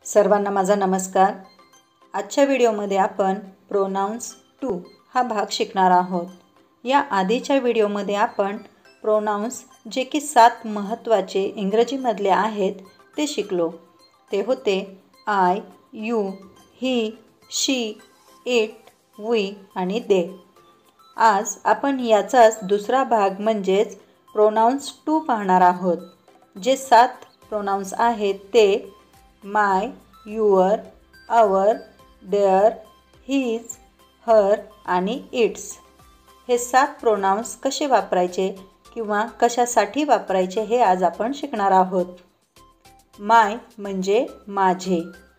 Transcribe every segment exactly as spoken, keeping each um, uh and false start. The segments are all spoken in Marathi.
सर्वांना माझा नमस्कार। आजच्या व्हिडिओमध्ये आपण प्रोनाउन्स टू हा भाग शिकणार आहोत। या आधीच्या व्हिडिओमध्ये आपण प्रोनाउन्स जे की सात महत्त्वाचे इंग्रजीमधले आहेत ते शिकलो। ते होते I, you, he, she, it, we आणि दे। आज आपण याचाच दुसरा भाग म्हणजेच प्रोनाउन्स टू पाहणार आहोत। जे सात प्रोनाउन्स आहेत ते my, your, our, their, his, her आणि इट्स। हे सात प्रोनाउन्स कसे वापरायचे किंवा कशासाठी वापरायचे हे आज आपण शिकणार आहोत। माय म्हणजे माझे,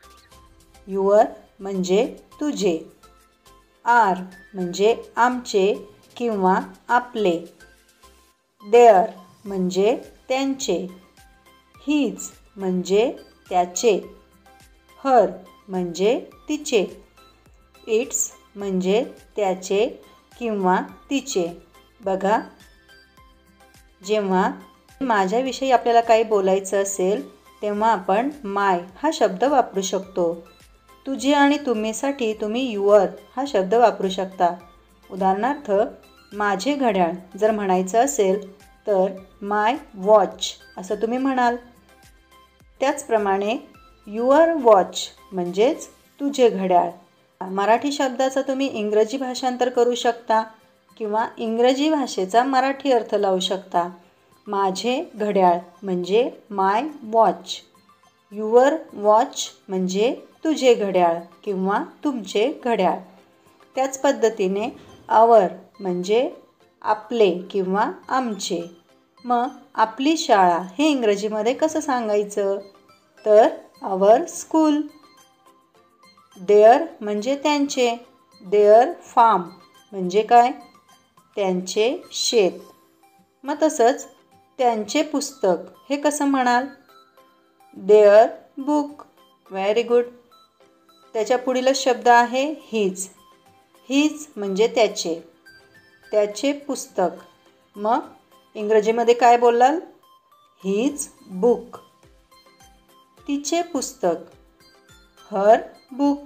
युअर म्हणजे तुझे, आर म्हणजे आमचे किंवा आपले, देअर म्हणजे त्यांचे, हिज म्हणजे त्याचे, हर म्हणजे तिचे, इट्स म्हणजे त्याचे किंवा तिचे। बघा, जेव्हा माझ्याविषयी आपल्याला काही बोलायचं असेल तेव्हा आपण माय हा शब्द वापरू शकतो। तुझे आणि तुम्हीसाठी तुम्ही युअर हा शब्द वापरू शकता। उदाहरणार्थ, माझे घड्याळ जर म्हणायचं असेल तर माय वॉच असं तुम्ही म्हणाल। त्याचप्रमाणे युअर वॉच म्हणजेच तुझे घड्याळ। मराठी शब्दाचा तुम्ही इंग्रजी भाषांतर करू शकता किंवा इंग्रजी भाषेचा मराठी अर्थ लावू शकता। माझे घड्याळ म्हणजे माय वॉच, युअर वॉच म्हणजे तुझे घड्याळ किंवा तुमचे घड्याळ। त्याच पद्धतीने आवर म्हणजे आपले किंवा आमचे। मग आपली शाळा हे इंग्रजीमध्ये कसं सांगायचं तर आवर स्कूल। देअर म्हणजे त्यांचे, देअर फार्म म्हणजे काय त्यांचे शेत। मग तसंच त्यांचे पुस्तक हे कसं म्हणाल देअर बुक। Very good. त्याच्या पुढीलच शब्द आहे हिज। हिज म्हणजे त्याचे, त्याचे पुस्तक। मग इंग्रजीमध्ये काय बोलाल हिज बुक, तिचे पुस्तक, हर बुक,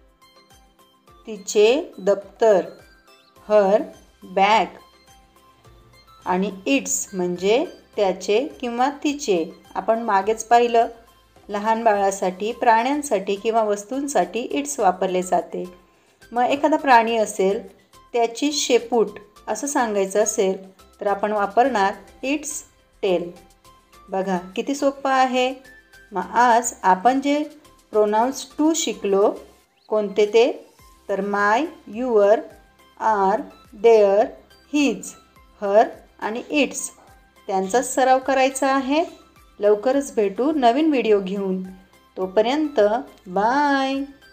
तिचे दप्तर, हर बॅग आणि इट्स म्हणजे त्याचे किंवा तिचे। आपण मागेच पाहिलं लहान बाळासाठी, प्राण्यांसाठी किंवा वस्तूंसाठी इट्स वापरले जाते। मग एखादा प्राणी असेल त्याची शेपूट असं सांगायचं असेल तर आपण वापरणार इट्स टेल। बघा किती सोपं आहे। मग आज आपण जे प्रोनाउन्स टू शिकलो कोणते ते तर my, your, our, their, his, her आणि इट्स त्यांचाच सराव करायचा आहे। लवकरच भेटू नवीन व्हिडिओ घेऊन। तोपर्यंत बाय।